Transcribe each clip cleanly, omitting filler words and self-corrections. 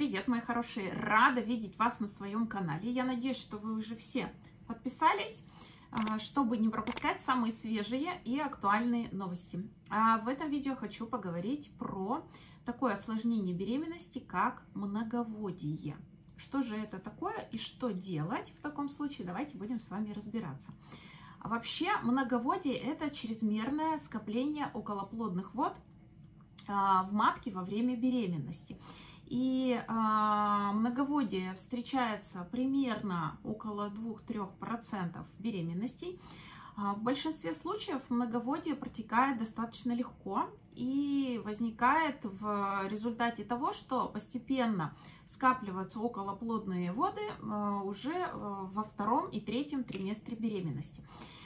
Привет, мои хорошие! Рада видеть вас на своем канале. Я надеюсь, что вы уже все подписались, чтобы не пропускать самые свежие и актуальные новости. В этом видео хочу поговорить про такое осложнение беременности, как многоводие. Что же это такое и что делать в таком случае? Давайте будем с вами разбираться. Вообще, многоводие – это чрезмерное скопление околоплодных вод в матке во время беременности. И многоводие встречается примерно около 2-3% беременностей. В большинстве случаев многоводие протекает достаточно легко и возникает в результате того, что постепенно скапливаются околоплодные воды уже во втором и третьем триместре беременности.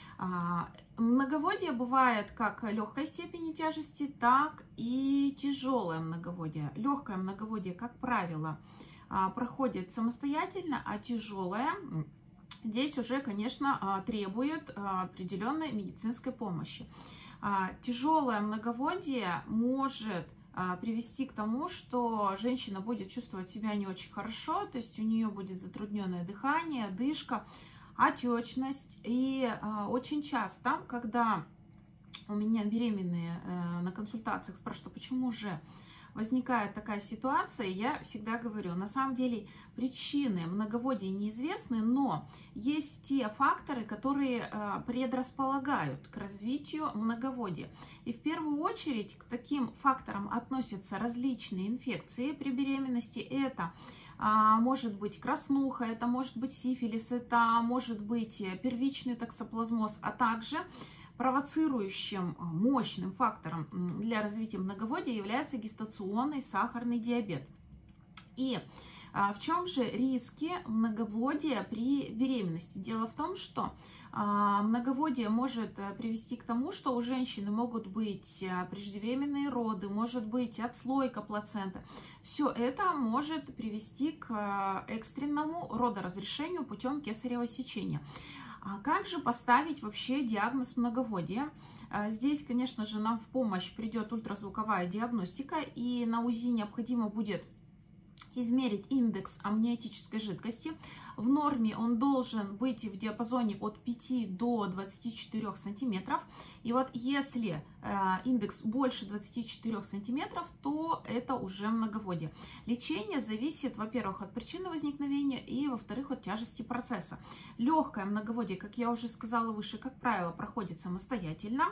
Многоводие бывает как легкой степени тяжести, так и тяжелое многоводие. Легкое многоводие, как правило, проходит самостоятельно, а тяжелое здесь уже, конечно, требует определенной медицинской помощи. Тяжелое многоводие может привести к тому, что женщина будет чувствовать себя не очень хорошо, то есть у нее будет затрудненное дыхание, одышка, отечность. И очень часто, когда у меня беременные на консультациях спрашивают, почему же возникает такая ситуация, я всегда говорю, на самом деле причины многоводия неизвестны, но есть те факторы, которые предрасполагают к развитию многоводия. И в первую очередь к таким факторам относятся различные инфекции при беременности. Это может быть краснуха, это может быть сифилис, это может быть первичный токсоплазмоз, а также провоцирующим мощным фактором для развития многоводия является гестационный сахарный диабет. И в чем же риски многоводия при беременности? Дело в том, что многоводие может привести к тому, что у женщины могут быть преждевременные роды, может быть отслойка плаценты. Все это может привести к экстренному родоразрешению путем кесарево сечения. А как же поставить вообще диагноз многоводия? Здесь, конечно же, нам в помощь придет ультразвуковая диагностика, и на УЗИ необходимо будет измерить индекс амниотической жидкости. В норме он должен быть в диапазоне от 5 до 24 сантиметров. И вот если индекс больше 24 сантиметров, то это уже многоводие. Лечение зависит, во-первых, от причины возникновения и, во-вторых, от тяжести процесса. Легкое многоводие, как я уже сказала выше, как правило, проходит самостоятельно.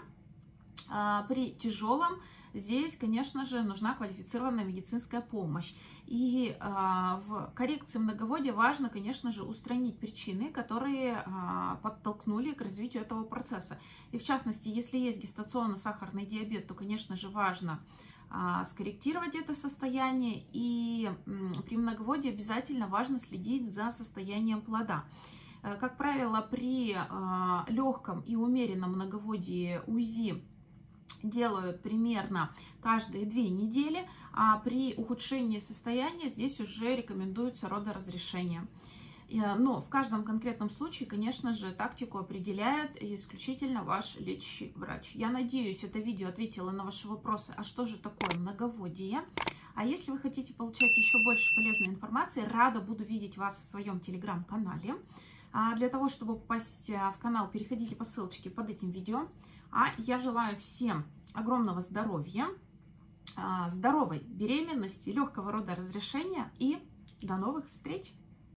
При тяжелом здесь, конечно же, нужна квалифицированная медицинская помощь. И в коррекции многоводия важно, конечно же, устранить причины, которые подтолкнули к развитию этого процесса. И в частности, если есть гестационно-сахарный диабет, то, конечно же, важно скорректировать это состояние. И при многоводии обязательно важно следить за состоянием плода. Как правило, при легком и умеренном многоводии УЗИ делают примерно каждые 2 недели, а при ухудшении состояния здесь уже рекомендуется родоразрешение. Но в каждом конкретном случае, конечно же, тактику определяет исключительно ваш лечащий врач. Я надеюсь, это видео ответило на ваши вопросы, а что же такое многоводие? А если вы хотите получать еще больше полезной информации, рада буду видеть вас в своем телеграм-канале. Для того, чтобы попасть в канал, переходите по ссылочке под этим видео. А я желаю всем огромного здоровья, здоровой беременности, легкого родоразрешения и до новых встреч!